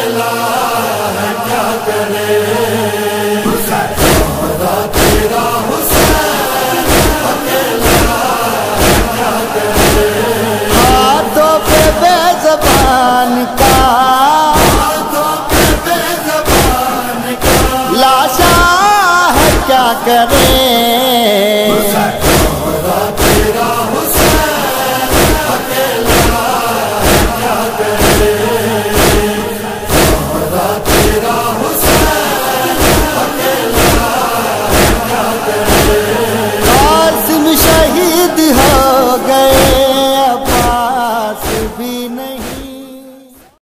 اکیلا ہے کیا کرے وعدہ تیرا حسین اکیلا ہے کیا کرے ہاتھوں پہ بے زبان کا بے زبان کا لاشا ہے کیا کرے